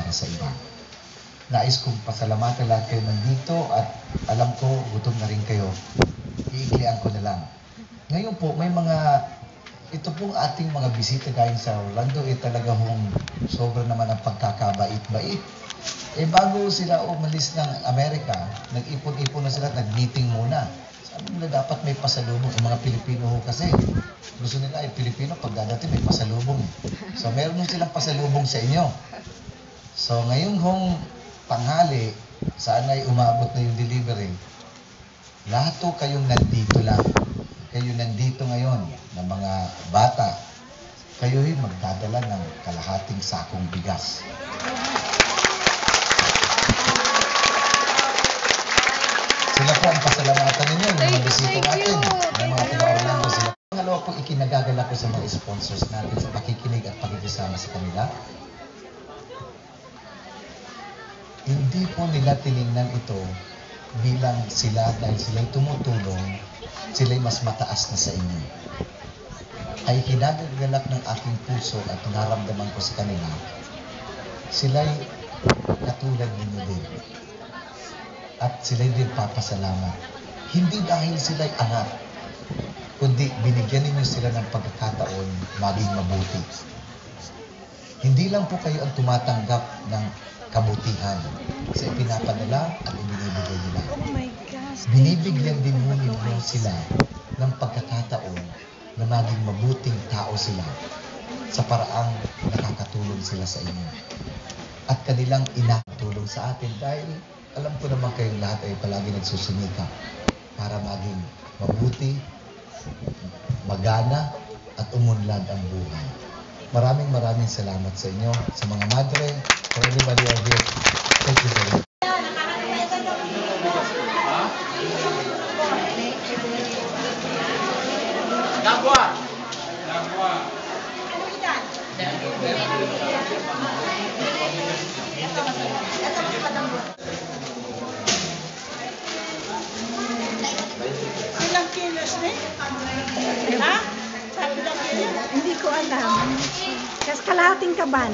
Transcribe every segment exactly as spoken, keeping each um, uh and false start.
para sa iba. Nais kong pasalamatan lahat kayo nandito at alam ko gutom na rin kayo. Iiklian ko na lang. Ngayon po, may mga, ito pong ating mga bisita galing sa Orlando, eh talaga hong sobra naman ang pagkakabait-bait. Eh bago sila umalis ng Amerika, nag-ipon-ipon na sila, nag-meeting muna. Sabi nila dapat may pasalubong. Yung mga Pilipino ho kasi, gusto nila ay Pilipino pag dadating may pasalubong. So meron nung silang pasalubong sa inyo. So ngayon hong tanghali, saan ay umabot na yung delivery, lahat to kayong nandito lang. Kayo nandito ngayon ng mga bata, kayo'y magdadala ng kalahating sakong bigas. Sila po ang pasalamatan ninyo, yung mga bisita natin, ng mga taga-Orlando sila. Pangalawa po, ikinagagala ko sa mga sponsors natin sa pakikinig at pakikisama sa kanila. Hindi po nila tinignan ito bilang sila dahil sila'y tumutulong, sila'y mas mataas na sa inyo. Ay kinagagalak ng aking puso at naramdaman ko sa kanila, sila'y katulad ninyo din. At sila'y din papasalamat. Hindi dahil sila'y anak, kundi binigyan ninyo sila ng pagkakataon maging mabuti. Hindi lang po kayo ang tumatanggap ng kabutihan sa ipinapadala at ibinibigay nila. Oh my gosh. Binibigyan din mo ninyo sila ng pagkakataon na maging mabuting tao sila sa paraang nakakatulong sila sa inyo. At kanilang inatulong sa atin dahil alam ko naman kayong lahat ay palagi nagsusumikap para maging mabuti, magana at umunlad ang buhay. Maraming maraming salamat sa inyo, sa mga madre, for everybody out here. Thank you very much. Dagwa! Dagwa! Ilang kilos na? Ha? Hindi ko alam. Kasi kalahating kaban.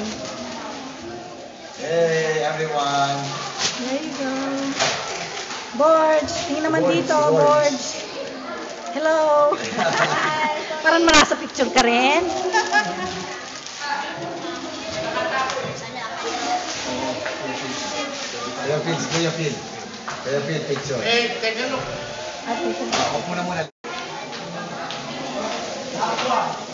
Hey everyone! There you go. Borge, tingin naman Borge, dito, Borge. Borge. Hello. Parang nasa picture ka rin. Kuya Phil, Kuya Phil. Kuya Phil, picture. Eh, teka look. At ito. Ako muna muna.